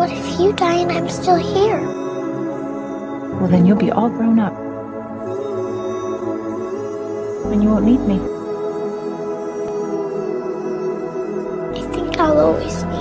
What if you die and I'm still here? Well, then you'll be all grown up. And you won't need me. I think I'll always